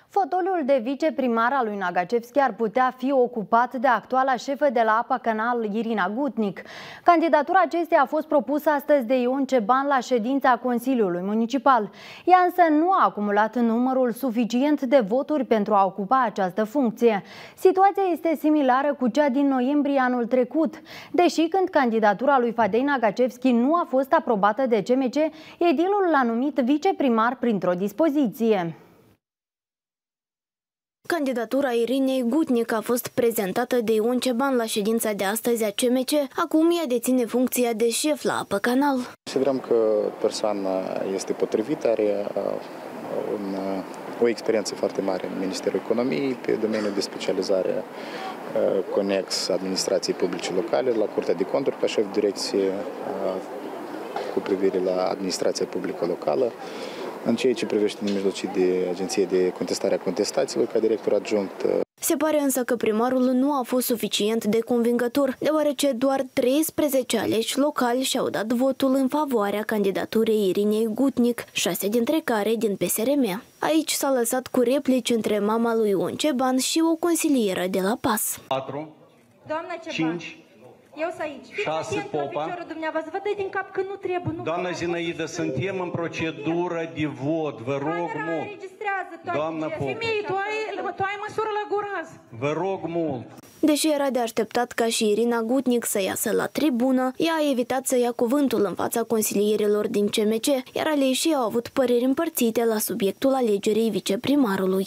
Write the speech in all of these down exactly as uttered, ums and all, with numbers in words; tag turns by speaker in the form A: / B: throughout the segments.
A: Fotoliul de viceprimar al lui Nagacevski ar putea fi ocupat de actuala șefă de la Apa Canal, Irina Gutnic. Candidatura acesteia a fost propusă astăzi de Ion Ceban la ședința Consiliului Municipal. Ea însă nu a acumulat numărul suficient de voturi pentru a ocupa această funcție. Situația este similară cu cea din noiembrie anul trecut. Deși când candidatura lui Fadei Nagacevski nu a fost aprobată de C M C, edilul l-a numit viceprimar printr-o dispoziție.
B: Candidatura Irinei Gutnic a fost prezentată de Ion Ceban la ședința de astăzi a C M C. Acum ea deține funcția de șef la Apă Canal.
C: Considerăm că persoana este potrivită, are un, o experiență foarte mare în Ministerul Economiei, pe domeniul de specializare conex administrației publice locale, la Curtea de Conturi, ca șef de direcție cu privire la administrația publică locală. În ceea ce privește mijlocii de Agenție de Contestare a Contestațiilor, ca director adjunct.
B: Se pare însă că primarul nu a fost suficient de convingător, deoarece doar treisprezece aleși locali și-au dat votul în favoarea candidaturii Irinei Gutnic, șase dintre care din P S R M. Aici s-a lăsat cu replici între mama lui Ion Ceban și o consilieră de la P A S.
D: patru, cinci,
E: Eu sunt aici.
D: șase, Popa.
E: Dumneavoastră, vă dă din cap că nu trebuie. Nu
D: Doamna Zinaida, suntem în procedură de vot. Vă rog mult. Doamna Popa.
E: Femeie, tu ai, tu ai măsură la guraz.
D: Vă rog mult.
B: Deși era de așteptat ca și Irina Gutnic să iasă la tribună, ea a evitat să ia cuvântul în fața consilierilor din C M C, iar aleșii au avut păreri împărțite la subiectul alegerii viceprimarului.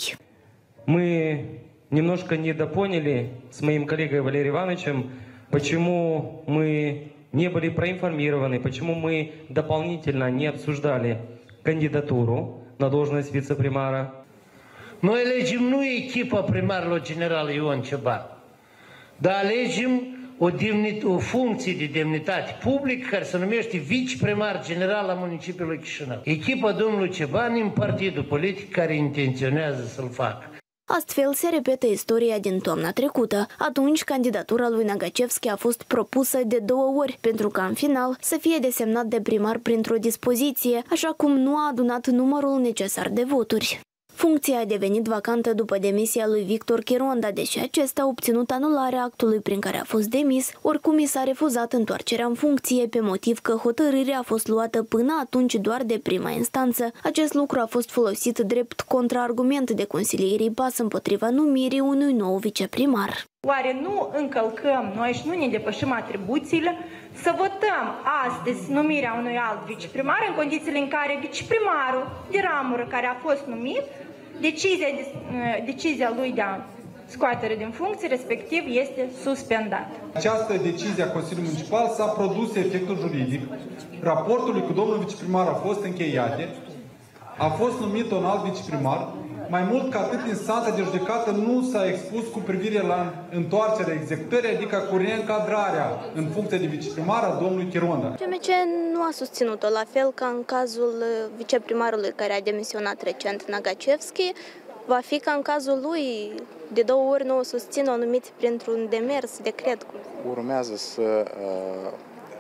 F: Мы немножко недопоняли с моим коллегой Валерием Ивановичем, почему мы не были проинформированы, почему мы дополнительно не обсуждали кандидатуру на должность вице-примара.
G: Noi alegem nu echipa primarului general Ion Ceban, dar alegem o, o funcție de demnitate publică care se numește viceprimar general al municipiului Chișinău. Echipa domnului Ceban în partidul politic care intenționează să-l facă.
B: Astfel se repetă istoria din toamna trecută. Atunci, candidatura lui Nagacevski a fost propusă de două ori, pentru ca în final să fie desemnat de primar printr-o dispoziție, așa cum nu a adunat numărul necesar de voturi. Funcția a devenit vacantă după demisia lui Victor Chironda, deși acesta a obținut anularea actului prin care a fost demis, oricum i s-a refuzat întoarcerea în funcție, pe motiv că hotărârea a fost luată până atunci doar de prima instanță. Acest lucru a fost folosit drept contraargument de consilierii P A S împotriva numirii unui nou viceprimar.
E: Oare nu încălcăm noi și nu ne depășim atribuțiile să votăm astăzi numirea unui alt viceprimar în condițiile în care viceprimarul de ramură care a fost numit, decizia, decizia lui de scoatere din funcție, respectiv, este suspendată.
H: Această decizie a Consiliului Municipal s-a produs efectul juridic, raportul cu domnul viceprimar a fost încheiate, a fost numit un alt viceprimar. Mai mult ca atât, instanța de judecată nu s-a expus cu privire la întoarcerea executării, adică cu reîncadrarea în funcție de viceprimar a domnului Chironda.
B: C M C nu a susținut-o, la fel ca în cazul viceprimarului care a demisionat recent, Nagacevski. Va fi ca în cazul lui, de două ori nu o susțin, o numit printr-un demers, decret.
C: Urmează să uh,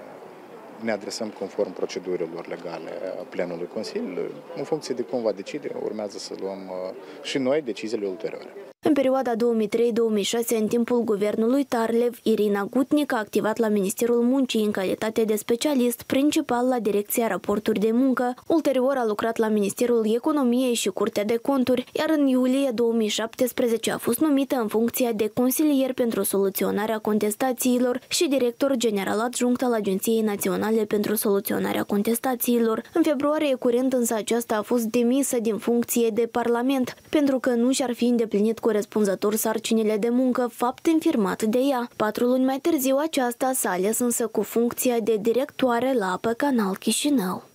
C: ne adresăm conform procedurilor legale a plenului Consiliului. În funcție de cum va decide, urmează să luăm uh, și noi deciziile ulterioare.
B: În perioada două mii trei două mii șase, în timpul guvernului Tarlev, Irina Gutnic a activat la Ministerul Muncii în calitate de specialist principal la Direcția Raporturi de Muncă. Ulterior a lucrat la Ministerul Economiei și Curtea de Conturi, iar în iulie două mii șaptesprezece a fost numită în funcția de consilier pentru soluționarea contestațiilor și director general adjunct al Agenției Naționale pentru Soluționarea Contestațiilor. În februarie curent însă aceasta a fost demisă din funcție de Parlament, pentru că nu și-ar fi îndeplinit corespunzător sarcinile de muncă, fapt infirmat de ea. Patru luni mai târziu aceasta s-a ales însă cu funcția de directoare la Apă Canal Chișinău.